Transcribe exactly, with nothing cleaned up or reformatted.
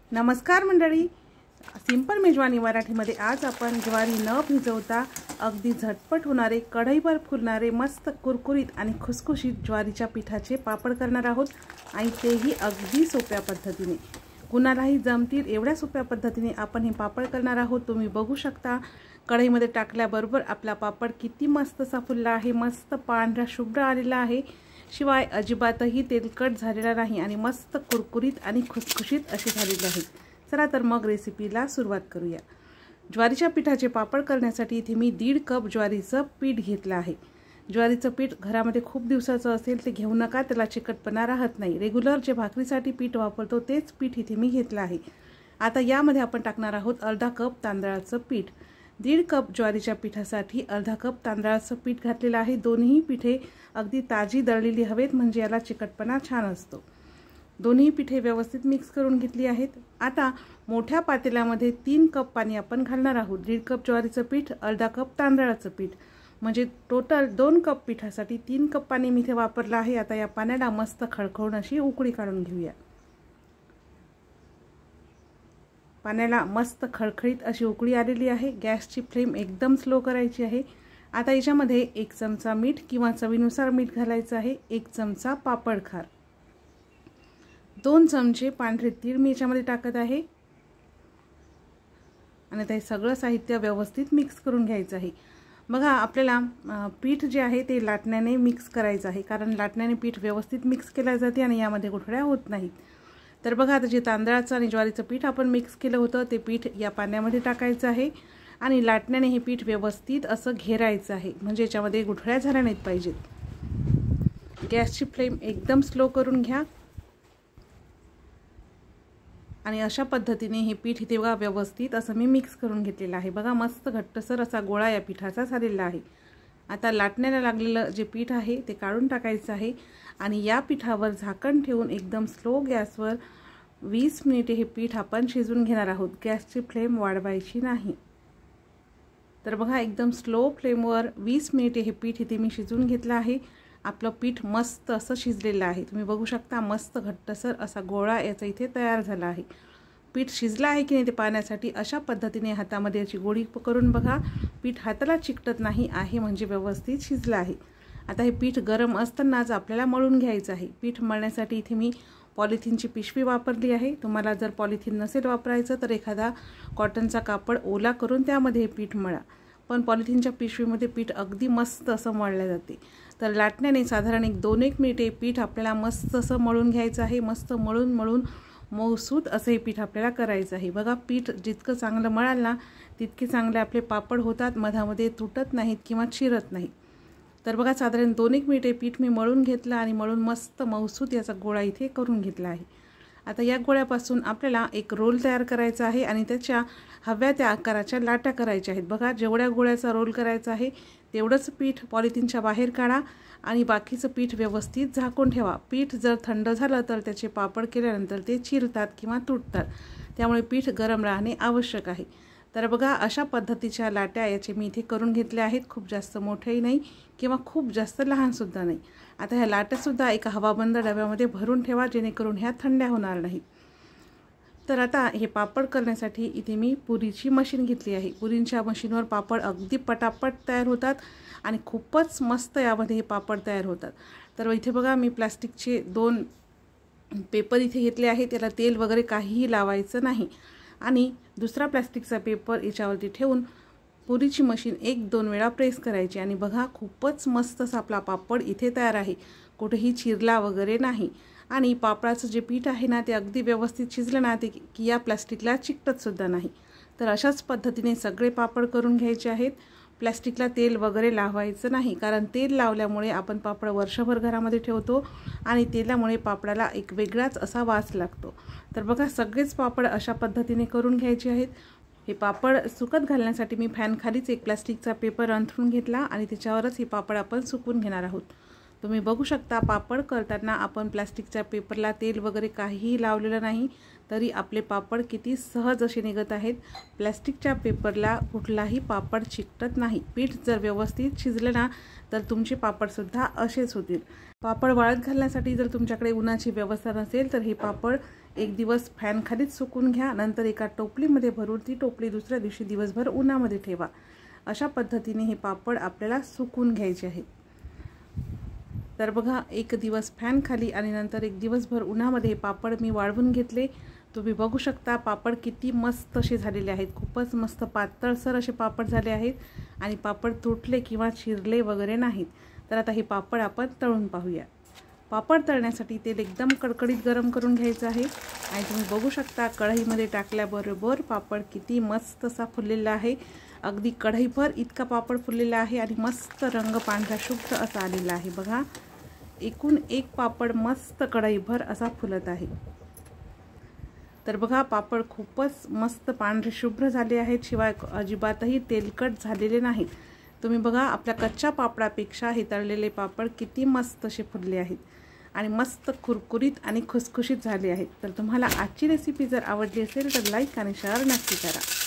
नमस्कार मंडळी, सिंपल मेजवानी मराठीमध्ये आज आपण ज्वारी न भिजवता अगदी झटपट होणारे, कढईवर फुलणारे, मस्त कुरकुरीत आणि खुसखुशीत ज्वारीच्या पिठाचे पापड करणार आहोत आणि तेही अगदी सोप्या पद्धतीने। कुणालाही जमतील एवढ्या सोप्या पद्धतीने आपण हे पापड करणार आहोत। तुम्ही बघू शकता कढईमध्ये टाकल्याबरोबर आपला पापड किती मस्त असा फुलला आहे, मस्त पांढरा शुभ्र आलेला आहे, शिवाय अजिबातही तेलकट झालेला नाही आणि मस्त कुरकुरीत आणि खुसखुशीत असे झालेले आहे। चला तर मग रेसिपीला सुरुवात करूया। ज्वारीच्या पिठाचे पापड करण्यासाठी इथे मी दीड कप ज्वारीचं पीठ घेतलं आहे। ज्वारीचं पीठ घरामध्ये खूप दिवसाचं असेल ते घेऊ नका, त्याला चिकटपणा राहत नाही। रेग्युलर जे भाकरीसाठी पीठ वापरतो तेच पीठ इथे मी घेतलं आहे। आता यामध्ये आपण टाकणार आहोत अर्धा कप तांदळाचं पीठ। दीड कप ज्वारीच्या पिठासाठी अर्धा कप तांदळाचं पीठ घातलेलं आहे। दोन्ही पिठे अगदी ताजी दळलेली हवेत, म्हणजे याला चिकटपणा छान असतो। दोन्ही पिठे व्यवस्थित मिक्स करून घेतली आहेत। आता मोठ्या पातेल्यामध्ये तीन कप पाणी आपण घालणार आहोत। दीड कप ज्वारीचं पीठ, अर्धा कप तांदळाचं पीठ, म्हणजे टोटल दोन कप पिठासाठी तीन कप पाणी मी इथे वापरलं आहे। आता या पाण्याला मस्त खळखळून अशी उकळी काढून घेऊया। पाण्याला मस्त खळखळीत अशी उकळी आलेली आहे। गॅसची फ्लेम एकदम स्लो करायची आहे। आता याच्यामध्ये एक चमचा मीठ किंवा चवीनुसार मीठ घालायचं आहे, एक चमचा पापड खार, दोन चमचे पांढरे तीळ मी याच्यामध्ये टाकत आहे आणि ते सगळं साहित्य व्यवस्थित मिक्स करून घ्यायचं आहे। बघा आपल्याला पीठ जे आहे ते लाटण्याने मिक्स करायचं आहे, कारण लाटण्याने पीठ व्यवस्थित मिक्स केले जाते आणि यामध्ये गुठळ्या होत नाहीत। तर बघा आता जे तांदळाचं आणि ज्वारीचं पीठ आपण मिक्स केलं होतं ते पीठ या पाण्यामध्ये टाकायचं आहे आणि लाटण्याने हे पीठ व्यवस्थित असं घेरायचं आहे, म्हणजे याच्यामध्ये गुठळ्या झाल्या नाहीत पाहिजेत। गॅसची फ्लेम एकदम स्लो करून घ्या आणि अशा पद्धतीने हे पीठ इथे बघा व्यवस्थित असं मी मिक्स करून घेतलेलं आहे। बघा मस्त घट्टसर असा गोळा या पिठाचा झालेला आहे। आता लाटण्याला लागलेलं जे पीठ आहे ते काढून टाकायचं आहे आणि या पिठावर झाकण ठेवून एकदम स्लो गॅसवर वीस मिनिटे हे पीठ आपण शिजवून घेणार आहोत। गॅसची फ्लेम वाढवायची नाही। तर बघा एकदम स्लो फ्लेमवर वीस मिनिटे हे पीठ इथे मी शिजवून घेतलं आहे। आपलं पीठ मस्त असं शिजलेलं आहे। तुम्ही बघू शकता मस्त घट्टसर असा गोळा याचा इथे तयार झाला आहे। पीठ शिजलं आहे की नाही ते पाहण्यासाठी अशा पद्धतीने हातामध्ये याची गोळी करून बघा, पीठ हाताला चिकटत नाही आहे, म्हणजे व्यवस्थित शिजलं आहे। आता हे पीठ गरम असतानाच आपल्याला मळून घ्यायचं आहे। पीठ मळण्यासाठी इथे मी पॉलिथिनची पिशवी वापरली आहे। तुम्हाला जर पॉलिथिन नसेल वापरायचं तर एखादा कॉटनचा कापड ओला करून त्यामध्ये हे पीठ मळा, पण पॉलिथिनच्या पिशवीमध्ये पीठ अगदी मस्त असं मळले जाते। तर लाटण्याने साधारण एक दोन एक मिनिटे पीठ आपल्याला मस्त असं मळून घ्यायचं आहे। मस्त मळून मळून मऊसूत असं हे पीठ आपल्याला करायचं आहे। बघा पीठ जितकं चांगलं मळाल ना तितके चांगले आपले पापड होतात, मधामध्ये तुटत नाहीत किंवा चिरत नाहीत। तर बघा साधारण दोन एक मिनिटे पीठ मी मळून घेतलं आणि मळून मस्त मऊसूत याचा गोळा इथे करून घेतला आहे। आता या गोळ्यापासून आपल्याला एक रोल तयार करायचा आहे आणि त्याच्या हव्या त्या आकाराच्या लाट्या करायच्या आहेत। बघा जेवढ्या गोळ्याचा रोल करायचा आहे तेवढंच पीठ पॉलिथिनच्या बाहेर काढा आणि बाकीचं पीठ व्यवस्थित झाकून ठेवा। पीठ जर थंड झालं तर त्याचे पापड केल्यानंतर ते चिरतात किंवा तुटतात, त्यामुळे पीठ गरम राहणे आवश्यक आहे। तर बघा अशा पद्धतीच्या लाट्या याचे मी इथे करून घेतल्या आहेत। खूप जास्त मोठेही नाही किंवा खूप जास्त लहानसुद्धा नाही। आता ह्या लाट्यासुद्धा एका हवाबंद डब्यामध्ये भरून ठेवा, जेणेकरून ह्या थंड्या होणार नाहीत। तर आता हे पापड करण्यासाठी इथे मी पुरीची मशीन घेतली आहे। पुरींच्या मशीनवर पापड अगदी पटापट तयार होतात आणि खूपच मस्त यामध्ये हे पापड तयार होतात। तर इथे बघा मी प्लास्टिकचे दोन पेपर इथे घेतले आहे, त्याला तेल वगैरे काहीही लावायचं नाही आणि दुसरा प्लास्टिकचा पेपर याच्यावरती ठेवून पुरीची मशीन एक दोन वेळा प्रेस करायची आणि बघा खूपच मस्त असा आपला पापड इथे तयार आहे। कुठेही चिरला वगैरे नाही आणि पापडाचं जे पीठ आहे ना ते अगदी व्यवस्थित शिजलं ना ते की या प्लास्टिकला चिकटत सुद्धा नाही। तर अशाच पद्धतीने सगळे पापड करून घ्यायचे आहेत। प्लास्टिकला तेल वगैरे लावायचं नाही, कारण तेल लावल्यामुळे आपण पापड वर्षभर घरामध्ये ठेवतो आणि तेलामुळे पापडाला एक वेगळाच असा वास लागतो। तर बघा सगळेच पापड अशा पद्धतीने करून घ्यायचे आहेत। हे पापड सुकत घालण्यासाठी मी फॅन खालीच एक प्लास्टिकचा पेपर अंथरून घेतला आणि त्याच्यावरच हे पापड आपण सुकवून घेणार आहोत। तुम्ही बघू शकता पापड करताना आपण प्लास्टिकच्या पेपरला तेल वगैरे काहीही लावलेलं नाही, तरी आपले पापड किती सहज असे निघत आहेत। प्लास्टिकच्या पेपरला कुठलाही पापड चिकटत नाही। पीठ जर व्यवस्थित शिजले ना तर तुमचे पापडसुद्धा असेच होतील। पापड वाळत घालण्यासाठी जर तुमच्याकडे उन्हाची व्यवस्था नसेल तर हे पापड एक दिवस फॅन खालीच सुकून घ्या, नंतर एका टोपलीमध्ये भरून ती टोपली दुसऱ्या दिवशी दिवसभर उन्हामध्ये ठेवा। अशा पद्धतीने हे पापड आपल्याला सुकून घ्यायचे आहेत। तर बघा, एक दिवस फॅन खाली आणि नंतर एक दिवसभर उन्हामध्ये हे पापड मी वाळवून घेतले। तुम्ही बघू शकता पापड किती मस्त असे झालेले आहेत। खूपच मस्त पातळसर असे पापड झाले आहेत आणि पापड तुटले किंवा चिरले वगैरे नाहीत। तर आता हे पापड आपण तळून पाहूया। पापड तळण्यासाठी तेल एकदम कडकडीत गरम करून घ्यायचं आहे आणि तुम्ही बघू शकता कढईमध्ये टाकल्याबरोबर पापड किती मस्त असा फुललेला आहे। अगदी कढईभर इतका पापड फुललेला आहे आणि मस्त रंग पांढरा शुभ्र असा आलेला आहे। बघा, एकूण एक पापड मस्त कढईभर असा फुलत आहे। तर बघा, पापड खूपच मस्त पांढरे शुभ्र झाले आहेत, शिवाय अजिबातही तेलकट झालेले नाहीत। तुम्ही बघा, आपल्या कच्च्या पापडापेक्षा हे तळलेले पापड किती मस्त असे फुलले आहेत आणि मस्त कुरकुरीत आणि खुसखुशीत झाले आहेत। तर तुम्हाला आजची रेसिपी जर आवडली असेल तर लाईक आणि शेअर नक्की करा।